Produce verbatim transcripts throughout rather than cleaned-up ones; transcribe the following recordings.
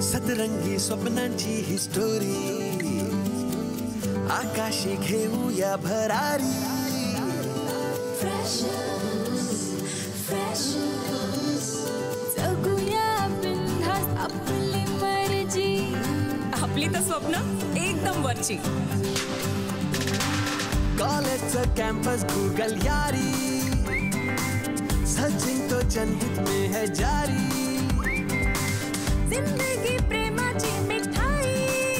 सतरंगी स्वप्नांची ही स्टोरी आकाशी घेऊया भरारी जगूया बिनधास्त आपली मर्जी आपली तर स्वप्न एकदम वरची कॉलेजचं कॅम्पस गूगल यारी सचिन तो जनहित में है जारी जिंदगी प्रेमाची मिठाई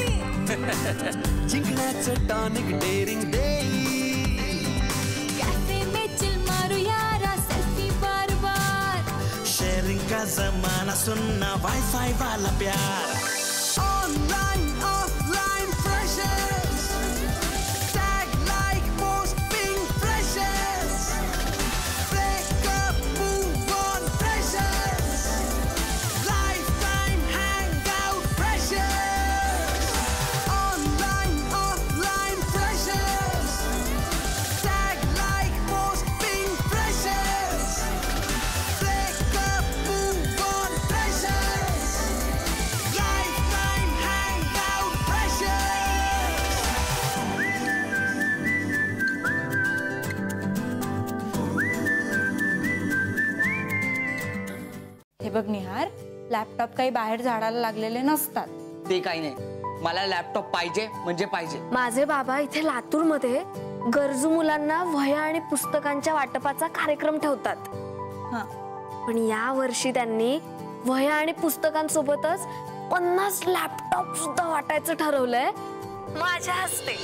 जिंकण्याचं टॉनिक डेरिंग देई कैफे में चिल मारू यारा सेल्फी बार बार शेयरिंग का जमाना सुनना वाईफाई वाला प्यार online offline freshers tag like post ping freshers breakup move on freshers life time hang out freshers online offline freshers tag like post ping freshers breakup move on freshers life time hang out freshers हे बघ निहार, laptop काही बाहेर झाडाला लागलेले नसतात. ते काही नाही, मला लॅपटॉप पाहिजे म्हणजे पाहिजे. माझे बाबा इथे लातूर मध्ये गरजू मुलांना वह्या आणि पुस्तकांच्या वाटपाचा कार्यक्रम ठेवतात. पण या वर्षी त्यांनी वह्या आणि पुस्तकांसोबतच पन्नास लॅपटॉप सुद्धा वाटायचं ठरवलंय माझ्या हस्ते.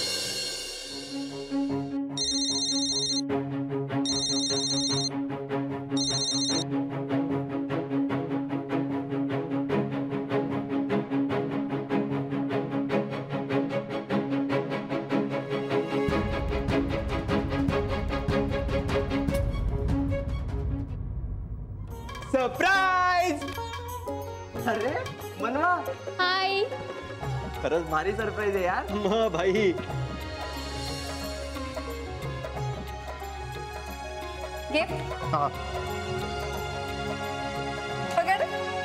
सरप्राईज. अरे मनवा, हाय. खरंच भारी सरप्राईज आहे यार. मग भाई गिफ्ट हा पकड.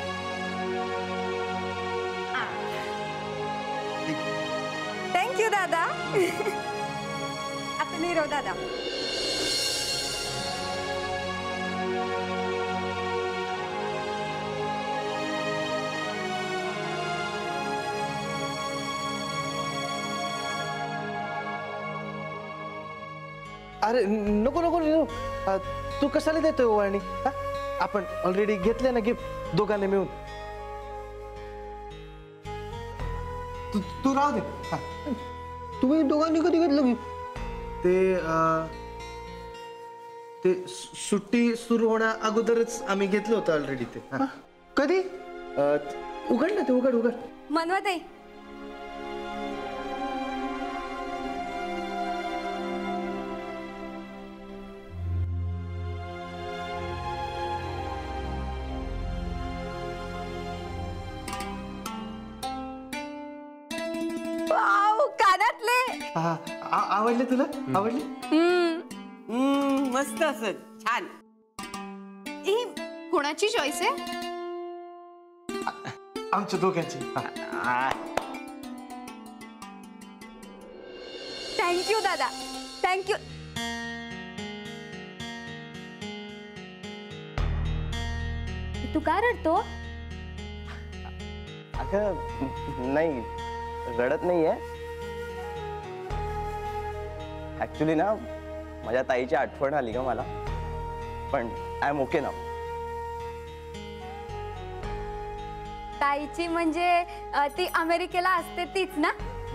थँक्यू दादा. आता नीरव दादा. अरे नको नको नको, तू कशाला देतोय ओवाळणी? आपण ऑलरेडी घेतले ना गिफ्ट दोघांनी मिळून. तू तू राहू दे. तुम्ही दोघांनी कधी घेतलं गिफ्ट? ते ते सुट्टी सुरू होण्या अगोदरच आम्ही घेतलं होतं ऑलरेडी. ते कधी उघड ना, ते उघड उघड. मनवते आवडले तुला? आवडले? मस्त असत, छान. कोणाची चॉईस आहे? आमच्या दोघांची. थँक्यू दादा, थँक्यू. तू का रडतो? अगं नाही, रडत नाहीये. ऍक्च्युली ना माझ्या ताईची आठवण आली का मला, पण आय एम ओके ना. ताईची म्हणजे ती अमेरिकेला असते तीच ना?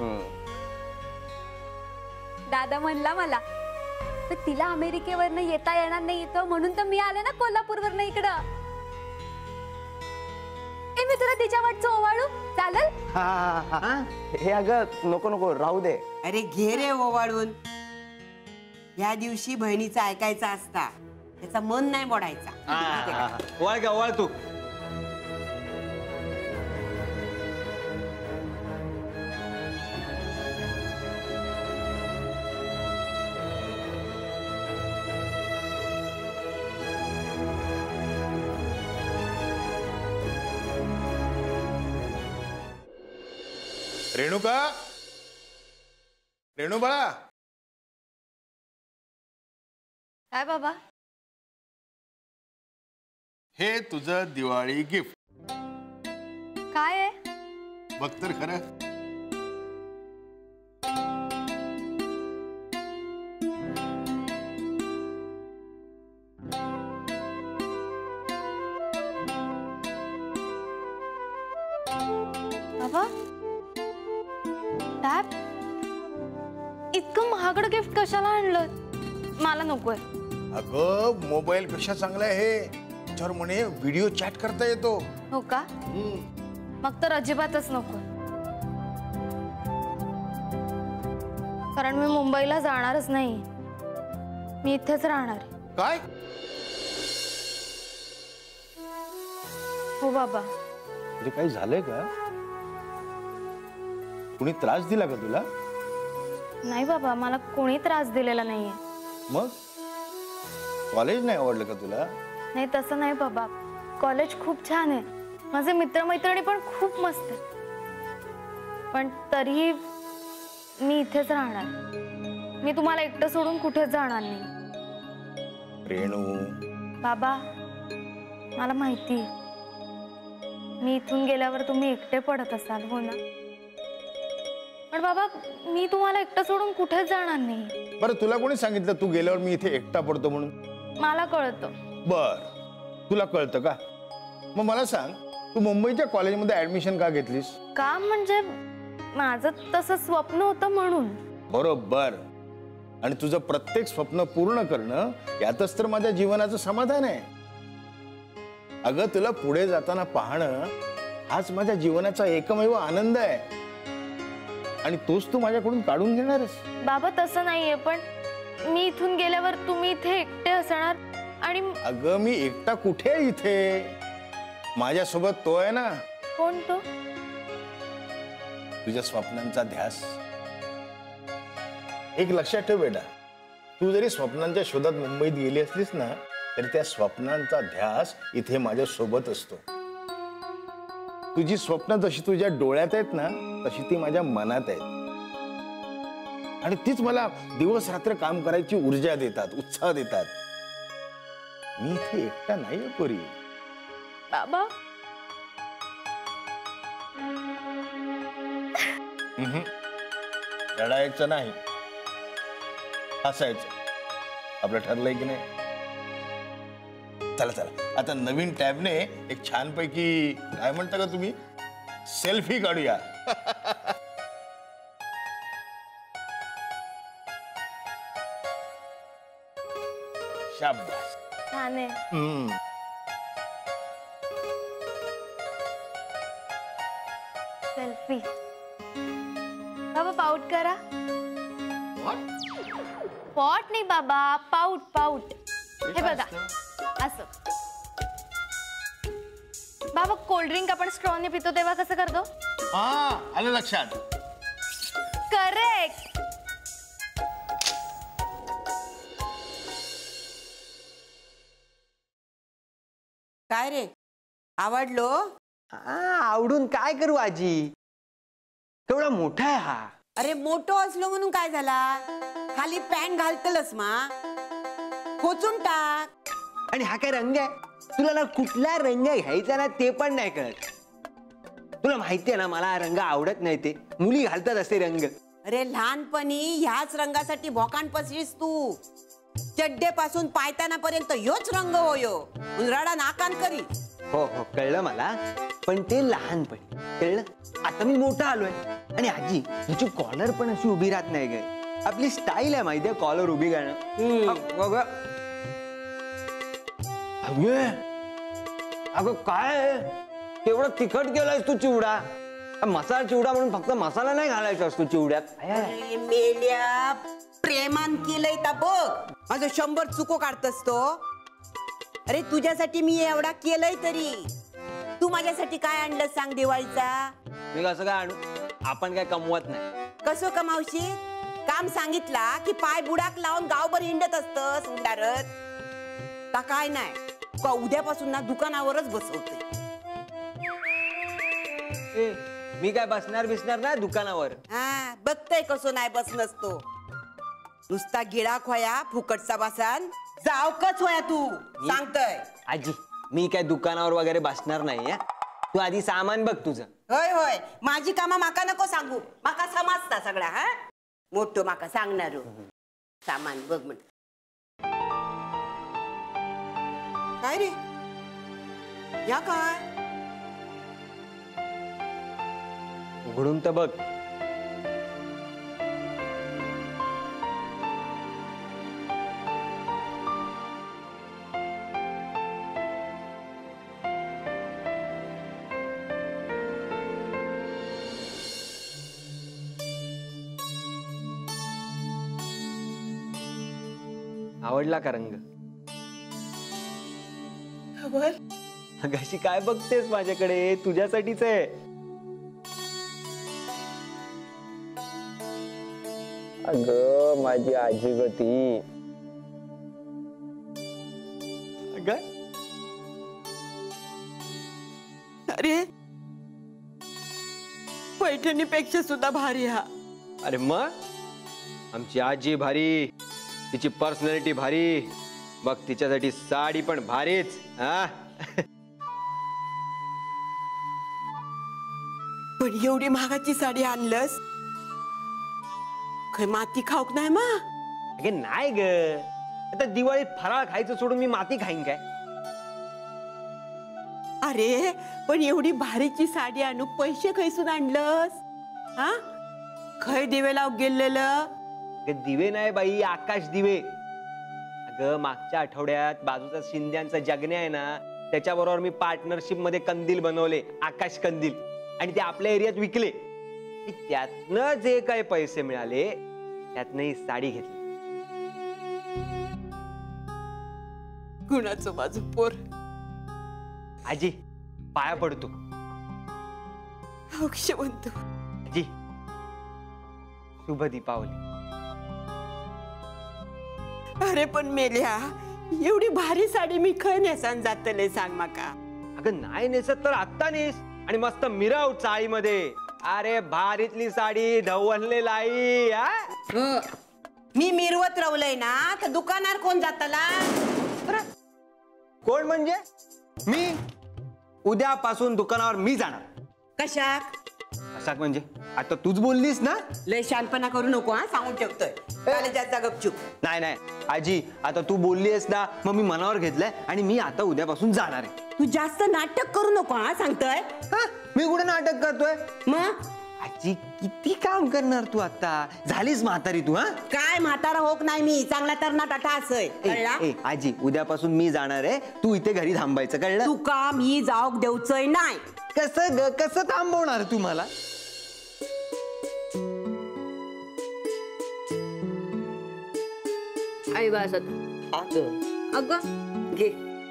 दादा म्हणला मला तर तिला अमेरिकेवरनं येता येणार नाही इथं, म्हणून तर मी आले ना कोल्हापूरवरनं इकडं. ए मी तुला तिच्या वाटचं ओवाळू चालेल? हे अगं नको नको, राहू दे. अरे घे रे ओवाळून. या दिवशी बहिणीचं ऐकायचं असता, त्याचा मन नाही मोडायचा. वळ ग वळ तू. रेणुका, रेणू बाळा. काय बाबा? हे तुझं दिवाळी गिफ्ट. काय आहे? बघ तर खरं. बाबा, टॅब इतकं महागडं गिफ्ट कशाला आणलं? मला नकोय. अगं मोबाईल पेक्षा चांगला आहे. त्याच्यावर म्हणे व्हिडिओ चॅट करता येतो. हो का? मग तर अजिबातच नको. कारण मी मुंबईला जाणारच नाही. मी इथेच राहणार. काय? हो बाबा. म्हणजे काही झालंय का? कुणी त्रास दिला का तुला? नाही बाबा, मला कोणी त्रास दिलेला नाहीये. मग कॉलेज नाही आवडलं का तुला? नाही तसं नाही बाबा. कॉलेज खूप छान आहे. माझे मित्रमैत्रिणी पण खूप मस्त आहेत. पण तरीही मी इथेच राहणार. मी तुम्हाला एकटं सोडून कुठेच जाणार नाही. रेणू बाबा, मला माहिती मी इथून गेल्यावर तुम्ही एकटे पडत असाल, हो ना? पण बाबा, मी तुम्हाला एकटं सोडून कुठेच जाणार नाही. बरं, तुला कोणी सांगितलं तू गेल्यावर मी इथे एकटा पडतो म्हणून? मला कळतं. बर, तुला कळतं का? मग मला सांग, तू मुंबईच्या कॉलेजमध्ये ऍडमिशन का घेतलीस? का म्हणजे माझं तसं स्वप्न होतं म्हणून. बरोबर. आणि तुझं प्रत्येक स्वप्न पूर्ण करणं यातच तर माझ्या जीवनाचं समाधान आहे. अगं, तुला पुढे जाताना पाहणं हाच माझ्या जीवनाचा एकमेव आनंद आहे. आणि तोच तू माझ्याकडून काढून घेणारस. बाबा, तसं नाहीये. पण मी इथून गेल्यावर तुम्ही इथे एकटे असणार. आणि अगं, मी एकटा कुठे इथे? माझ्यासोबत तो आहे ना. कोण तो? तुझ्या स्वप्नांचा ध्यास. एक लक्षात ठेव बेटा, तू जरी स्वप्नांच्या शोधात मुंबईत गेली असलीस ना, तरी त्या स्वप्नांचा ध्यास इथे माझ्या सोबत असतो. तुझी स्वप्न जशी तुझ्या डोळ्यात आहेत ना, तशी ती माझ्या मनात आहेत. आणि तीच मला दिवस रात्र काम करायची ऊर्जा देतात, उत्साह देतात. मी इथे एकटा नाही पोरी. बाबा, रडायचं नाही, हसायचं. आपलं ठरलंय की नाही? चला चला, आता नवीन टॅबने एक छानपैकी काय म्हणता का तुम्ही, सेल्फी काढूया. शाबास. छान आहे. हम्म. सेल्फी. बाबा, पाऊट करा. पॉट नाही बाबा, पाऊट पाऊट. हे बघा, असं. बाबा, कोल्ड्रिंक आपण स्ट्रॉने पितो तेव्हा कसं करतो? हा, आलं लक्षात. करेक्ट. काय रे, आवडलो? हा, आवडून काय करू आजी? केवढा मोठा आहे हा. अरे, मोठो असलो म्हणून काय झाला? खाली पॅन्ट घालतलस मा, खोचून टाक. आणि हा काय रंग आहे? तुला ना कुठला रंग घ्यायचा ना ते पण नाही कळत. तुला माहिती आहे ना, मला हा रंग आवडत नाही. ते मुली घालतात असे रंग. अरे, लहानपणी ह्याच रंगासाठी भोकाण पसलीस तू. चड्डे पासून पायताना पर्यंत ह्योच रंग होयो. रडा नाकान करी. हो हो, कळलं मला. पण ते लहानपणी कळलं. आता मी मोठा आलोय. आणि आजी, तुझी कॉलर पण अशी उभी राहत नाही काय? आपली स्टाईल आहे माहितीये कॉलर उभी करणं. अगं काय तेवढं तिखट केलायस तू चिवडा? मसाला चिवडा म्हणून फक्त मसाला नाही घालायचा असतो चिवड्यात. अरे मेल्या, प्रेमान केलंय ता बघ. माझं शंभर चुको काढतस तो. अरे, तुझ्यासाठी मी एवढा केलंय तरी तू माझ्यासाठी काय आणलं सांग दिवाळीचा? मी कसं काय आणू? आपण काय कमवत नाही. कसं कमावशी? काम सांगितला की पाय बुडाक लावून गावभर हिंडत असतस उंडारत. का काय नाही का उद्यापासून ना दुकानावरच बसवते. मी काय बसणार बिसणार ना दुकानावर. हा बघतय कसो नाही बस नसतो नुसता गिळा खोया फुकटचा बसान जाव कच होया तू सांगतय. आजी मी काय दुकानावर वगैरे बसणार नाही. हा? तू आधी सामान बघ तुझं. होय होय माझी कामा माका नको सांगू माका समजता सगळा. हा मोठो माका सांगणार सामान बघ म्हण. काय रे या काय उघडून तर बघ. आवडला का रंग? अशी काय बघतेस माझ्याकडे? तुझ्यासाठीच आहे. अगं माझी आजी गती. अगं अरे पैठणीपेक्षा सुद्धा भारी हा. अरे मग आमची आजी भारी, तिची पर्सनॅलिटी भारी, बघ तिच्यासाठी साडी पण भारीच. हा पण एवढी महागाची साडी आणलंस खै माती खाऊक नाही मा? अगे नाही ग, आता दिवाळीत फराळ खायचं सोडून मी माती खाईन काय? अरे पण एवढी भारीची साडी आणू पैसे खैसून आणलंस? हा खै दिवे लाव गेलेलं? दिवे नाही बाई, आकाश दिवे. अगं मागच्या आठवड्यात बाजूचा शिंद्यांचा जगण्या आहे ना, त्याच्याबरोबर मी पार्टनरशिप मध्ये कंदील बनवले, आकाश कंदील, आणि ते आपल्या एरियात विकले. त्यातनं जे काही पैसे मिळाले त्यातनं ही साडी घेतली. कुणाचं माझं पोर? आजी पाया पडतो. अक्षवंत आजी शुभ दीपावली. अरे पण मेल्या एवढी भारी साडी मी खय नेसान जातले सांग माका? अगं नाही नेसत तर आत्ता नेस आणि मस्त मिरव चाळीमध्ये. अरे भारीतली साडी धवलले लाई. मी मिरवत रवलय ना तर दुकानार कोण जातला? कोण म्हणजे? मी. उद्यापासून दुकानावर मी जाणार. कशाक? कशाक म्हणजे आता तूच बोललीस ना. लय शानपणा करू नको हा, सांगून ठेवतोय. जायचा गपचूप. नाही नाही आजी, आता तू बोललीस ना, मग मी मनावर घेतलंय आणि मी आता उद्यापासून जाणार आहे. तू जास्त नाटक करू नको हा, सांगतोय. मी कुठे नाटक करतोय? मग आजी किती काम करणार तू आता? झालीस म्हातारी तू. हा काय म्हातारा होक नाही मी, चांगला तरणाटा असय. ए आजी उद्यापासून मी जाणार आहे, तू इथे घरी थांबायचं, कळलं? तू का मी जाऊक देऊचय नाही. कसं ग, कसं थांबवणार तू मला? आई बासत अगं घे.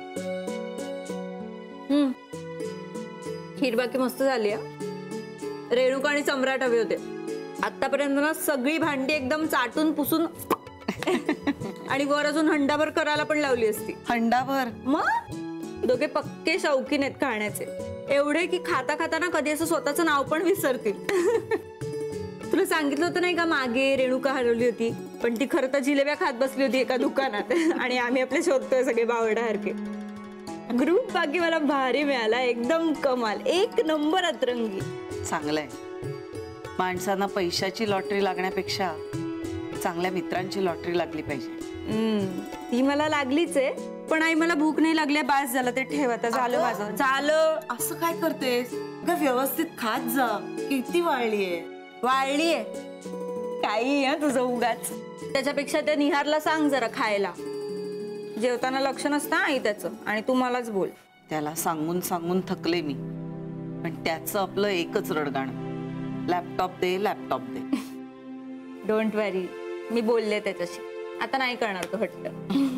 हम्म खीर बाकी मस्त झाली. रेणुका आणि सम्राट हवे होते. आतापर्यंत ना सगळी भांडी एकदम चाटून पुसून आणि वर अजून हंडाभर करायला पण लावली असती. हंडाभर? मग दोघे पक्के शौकीन आहेत खाण्याचे, एवढे की खाता खाता ना कधी असं स्वतःचं नाव पण विसरतील. तुला सांगितलं होतं नाही का मागे रेणुका हरवली होती, पण ती खरं तर जिलेब्या खात बसली होती एका दुकानात आणि आम्ही आपले शोधतोय सगळे बावडासारखे. ग्रुप बाकी मला भारी मिळाला, एकदम कमाल, एक नंबर अतरंगी. चांगलंय. माणसांना पैशाची लॉटरी लागण्यापेक्षा चांगल्या मित्रांची लॉटरी लागली पाहिजे. ती मला लागलीच आहे, पण आई मला भूक नाही लागली, बास झालं ते ठेव आता. झालं माझं, झालं. असं काय करतेस ग? व्यवस्थित खात जा. किती वाळलीये? वाळलीये काही आहे तुझं उगाच. त्याच्यापेक्षा त्या निहारला सांग जरा खायला. जेवताना लक्ष नसतं आई त्याचं, आणि तू मलाच बोल. त्याला सांगून सांगून थकले मी, पण त्याचं आपलं एकच रडगाणं, लॅपटॉप दे लॅपटॉप दे. डोंट वरी, मी बोलले त्याच्याशी, आता नाही करणार तो हट्ट.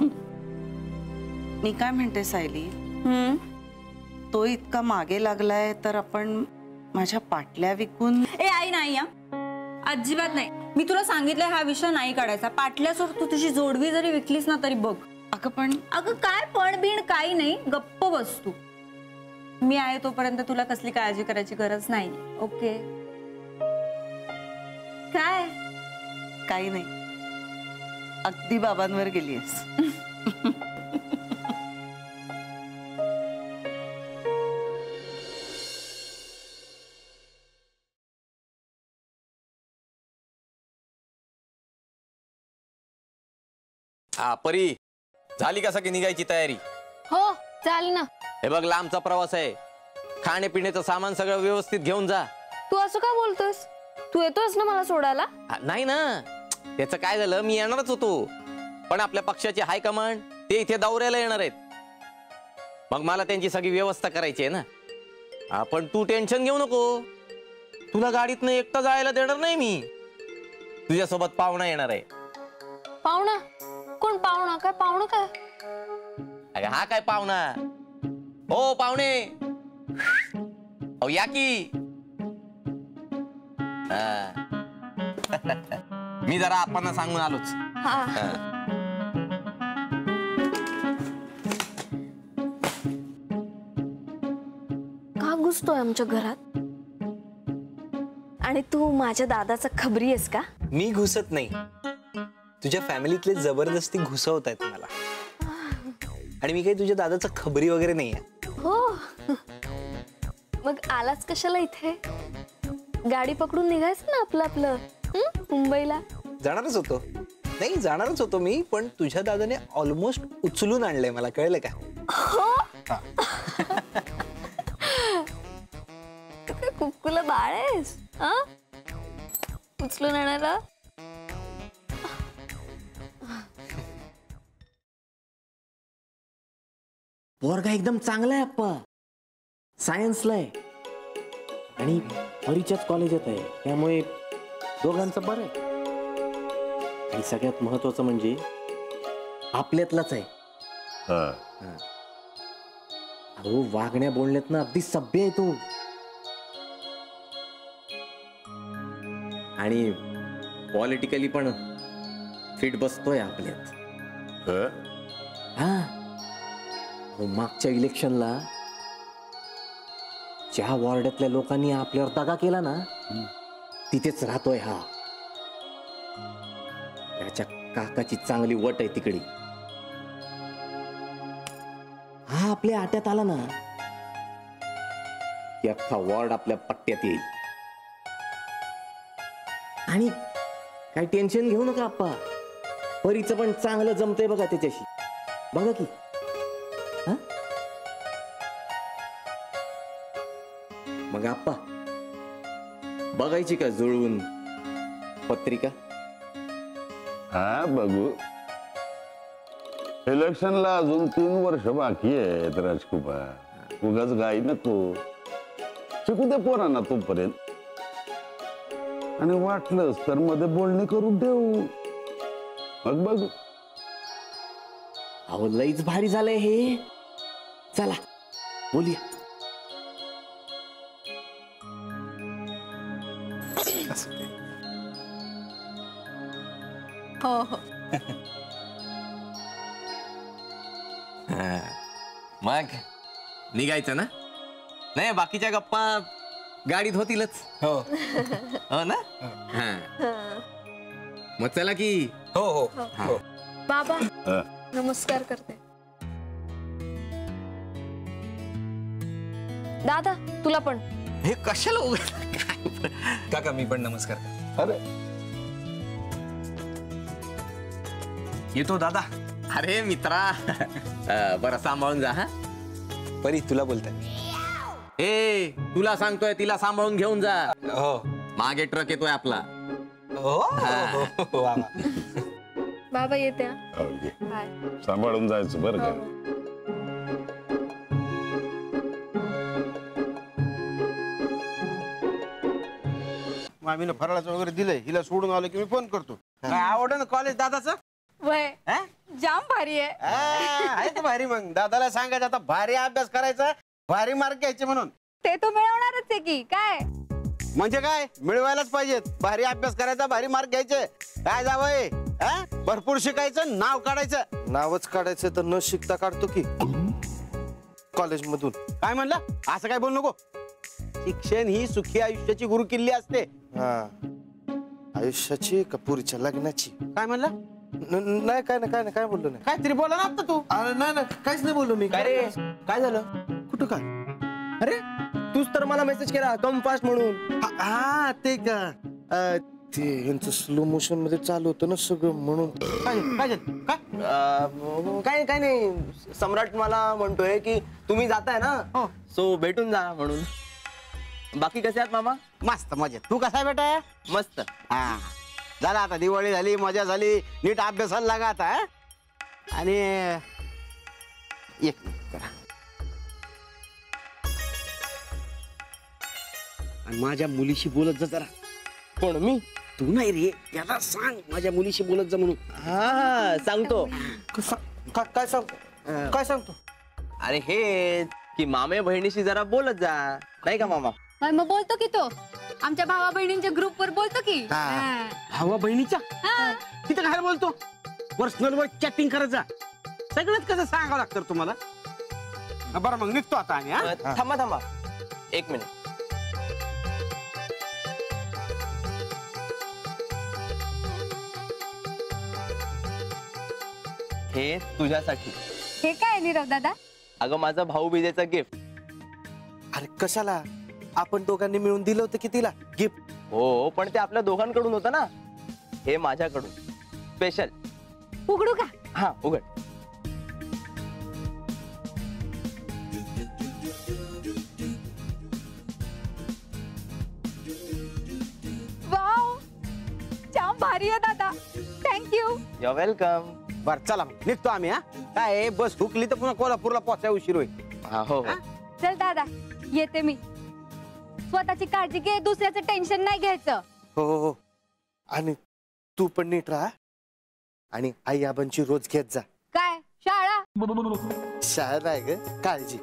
मी काय म्हणते सायली, तो इतका मागे लागलाय तर आपण माझ्या पाटल्या विकून. ए आई नाही या, अजिबात नाही. मी तुला सांगितलंय हा विषय नाही काढायचा. पाटल्यासोर तू तुझी जोडवी जरी विकलीस ना तरी बघ. अगं पण अगं काय पण बिण काही नाही, गप्प बस तू. मी आहे तोपर्यंत तुला कसली काळजी करायची गरज नाही. ओके? काय काही नाही, अगदी बाबांवर गेलीयस. हा परी, झाली का सगळी निघायची तयारी? हो चाल ना. हे बघ, लांबचा प्रवास आहे, खाण्यापिण्याचं सामान सगळं व्यवस्थित घेऊन जा. तू असं का बोलतोस? तू येतोस ना मला सोडायला? हा, नाही ना, त्याचं काय झालं, मी येणारच होतो, पण आपल्या पक्षाचे हायकमांड ते इथे दौऱ्याला येणार आहेत. मग मला त्यांची सगळी व्यवस्था करायची आहे ना. हा, पण तू टेन्शन घेऊ नको, तुला गाडीतनं एकटा जायला देणार नाही मी. तुझ्यासोबत पाहुणा येणार आहे. पाहुणा? कोण पाहुणा? काय पाहुणा काय? अगं हा काय पाहुणा? हो पाहुणे, अहो या की. हा. मी जरा आपण सांगून आलोच. हा. का घुसतोय आमच्या घरात? आणि तू माझ्या दादाचा खबरी आहेस का? मी घुसत नाही, तुझ्या फॅमिलीतले जबरदस्ती घुसवत आहेत मला. आणि मी काही तुझ्या दादाचा खबरी वगैरे नाही आहे. हो, मग आलाच कशाला इथे? गाडी पकडून निघायचं ना आपलं आपलं मुंबईला. जाणारच होतो, नाही जाणारच होतो मी, पण तुझ्या दादाने ऑलमोस्ट उचलून आणलंय मला, कळलं का? हो. तू काय कुक्कुला बाळ आहेस? उचलून आणायला? पोरगा एकदम चांगला आहे अप्पा, सायन्सला आहे आणि परीच्याच कॉलेजात आहे, त्यामुळे दोघांचं बरं आहे. आणि सगळ्यात महत्वाचं म्हणजे आपल्यातलाच आहे. अहो वागण्या बोलण्यात ना अगदी सभ्य आहे तो. आणि पॉलिटिकली पण फिट बसतोय आपल्यात. हा, मागच्या इलेक्शनला ज्या वॉर्डातल्या लोकांनी आपल्यावर दगा केला ना, तिथेच राहतोय हा. त्याच्या काकाची चांगली वट आहे तिकडे. हा आपल्या आट्यात आला ना की अख्खा वॉर्ड आपल्या पट्ट्यात येईल. आणि काही टेन्शन घेऊ नका आप्पा, परीचं पण चांगलं जमतंय बघा त्याच्याशी. बघा की. मग आप्पा बघायची का जुळवून पत्रिका? हा बघू, इलेक्शनला अजून तीन वर्ष बाकी आहेत राजकुमार, उगाच गाई नको, शिकू दे पोरांना तोपर्यंत. आणि वाटलंच तर मध्ये बोलणी करून देऊ, मग बघू. अहो लईच भारी झालंय हे, चला बोलूया. हो हो. मग निघायचं ना? नाही बाकीच्या गप्पा गाडीत होतीलच. हो हो ना? हा मग चला की. हो हो हो. बाबा नमस्कार करते. दादा तुला पण. हे कशाला उगाच? काका मी पण नमस्कार करतो. अरे येतो दादा. अरे मित्रा, बरं सांभाळून जा. हा परी तुला बोलताय. ए तुला सांगतोय, तिला सांभाळून घेऊन जा. हो मागे ट्रक येतोय आपला. हो बाबा येते. सांभाळून जायचं बरं का. मामीनं फराळाचं वगैरे दिलंय, हिला सोडून आलो की मी फोन करतो. काय आवडलं ना कॉलेज दादाचं? वय जाम भारी आहे. आहे तर भारी. मग दादाला सांगायचं आता भारी अभ्यास करायचा, भारी मार्क घ्यायचे म्हणून. ते तो मिळवणारच आहे की काय. म्हणजे काय मिळवायलाच पाहिजेत. भारी अभ्यास करायचा, भारी मार्क घ्यायचे. काय जावय भरपूर शिकायचं, नाव काढायचं. नावच काढायचं तर न शिकता काढतो की. कॉलेजमधून. काय म्हणला? असं काय बोल नको. शिक्षण ही सुखी आयुष्याची गुरुकिल्ली असते. हा, आयुष्याची का पुरीच्या लग्नाची? काय म्हणला? न- नाही काय नाही काय नाही काय बोललो नाही. काय तरी बोला ना आता तू. अरे नाही नाही काहीच नाही बोललो मी. काय रे? काय झालं? कुठं काय? अरे तूच तर मला मेसेज केला कम फास्ट म्हणून. हा- हा ते का अं, ते यांचं स्लो मोशन मध्ये चालू होतं ना सगळं म्हणून. काय काय झालं? काय काय काय नाही, सम्राट मला म्हणतोय की तुम्ही जाताय ना, सो भेटून जा म्हणून. बाकी कसे आहात मामा? मस्त मजेत. तू कसा बेटा? मस्त. हा झाला आता, दिवाळी झाली, मजा झाली, नीट अभ्यासाला लागा आता. हा? आणि एक मिनिट करा. आणि माझ्या मुलीशी बोलत जा जरा. कोण मी? तू नाही रे, त्याला सांग माझ्या मुलीशी बोलत जा म्हणून. हा सांगतो. का- काय सांगतो काय सांगतो? अरे हे की मामे बहिणीशी जरा बोलत जा, नाही का मामा? मग बोलतो की तो आमच्या भावा बहिणींच्या ग्रुप वर बोलतो की. हा. भावा बहिणीचा तिथं काय बोलतो? पर्सनल वर चॅटिंग करत जा. सगळंच कसं सांगावं लागतं तुम्हाला. हा, बरं मग निघतो आता आम्ही. हा? अ, थांबा थांबा एक मिनिट. हे तुझ्यासाठी. हे काय नीरव दादा? अगं माझं भाऊबीजेचं गिफ्ट. अरे कशाला? आपण दोघांनी मिळून दिलं होतं की तिला गिफ्ट. हो पण ते आपल्या दोघांकडून होतं ना, हे माझ्याकडून स्पेशल. उघडू का? हा उघड. वाव, जाम भारी आहे दादा. थँक्यू. You welcome. बर चला मग निघतो आम्ही. हा काय आहे, बस हुकली तर पुन्हा कोल्हापूरला पोचाय उशीर होईल. हा हो हो. चल दादा, येते मी. स्वतःची काळजी घे, दुसऱ्याचं टेन्शन नाही घ्यायचं. हो हो हो. आणि तू पण नीट राहा आणि आई आबांची रोज घेत जा. काय शाळा? शाळा नाही ग, काळजी.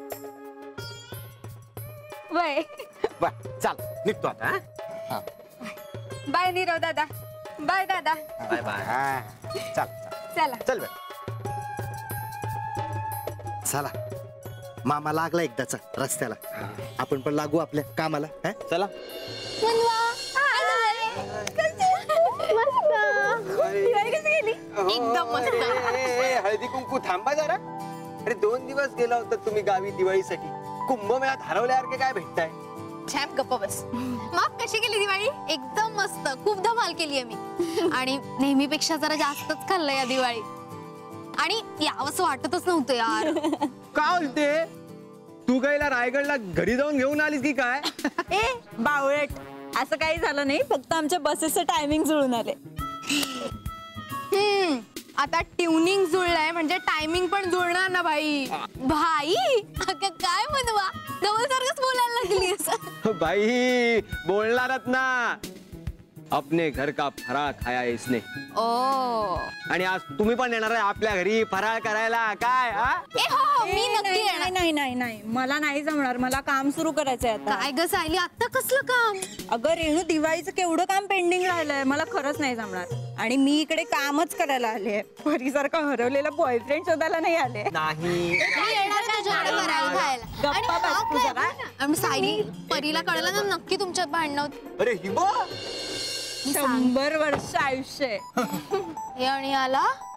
वय. बर चल निघतो आता. हा? बाय नीरव दादा. बाय दादा. Bye bye. हा, चल चला. चल बे. चला, मामा लागला एकदाचा रस्त्याला, आपण पण लागू आपल्या कामाला. हा? चला. एकदम मस्त. ए, ए, हळदी कुंकू थांबा जरा. अरे दोन दिवस गेला होता तुम्ही गावी दिवाळीसाठी. कुंभमेळ्यात हरवल्यासारखे काय भेटताय? छाप गप्प बस. मग कशी गेली दिवाळी? एकदम मस्त. खूप धमाल केली आहे मी. आणि नेहमीपेक्षा जरा जास्तच खाल्लं या दिवाळी. आणि यावंसं वाटतच नव्हतं यार. का बोलते? तू गायला रायगडला घरी जाऊन घेऊन आलीस की काय? ए बावळट, असं काही झालं नाही, फक्त आमच्या बसेसचं टायमिंग जुळून आले. हम्म, आता ट्युनिंग जुळलंय म्हणजे टायमिंग पण जुळणार ना भाई. भाई अगं काय म्हणवा, जवळ सारखंच बोलायला लागली असं. भाई बोलणारच ना. अपने घर का फराळ खाया इसने. ओ. आणि आज तुम्ही पण येणार आहे आपल्या घरी फराळ करायला काय? हा? ए हो हो, मी ए, नक्की नाही, येणार. नाही नाही नाही नाही मला नाही जमणार. मला काम सुरू करायचंय आता. काय ग सायली, आता कसलं काम? अगं रेणू, दिवाळीचं केवढं काम पेंडिंग राहिलंय, मला खरंच नाही जमणार. आणि मी इकडे कामच करायला आले. परीसारखा हरवलेला बॉयफ्रेंड शोधायला नाही आले. नाही. मी येणार तुझ्याकडे फराळ खायला. गप्पा आणि बस हा तू काय जरा. ना, आणि सायली परीला कळलं ना नक्की तुमच्यात भांडणं होती. अरे हिबो, शंभर वर्ष आयुष्य आहे. हे आणि आला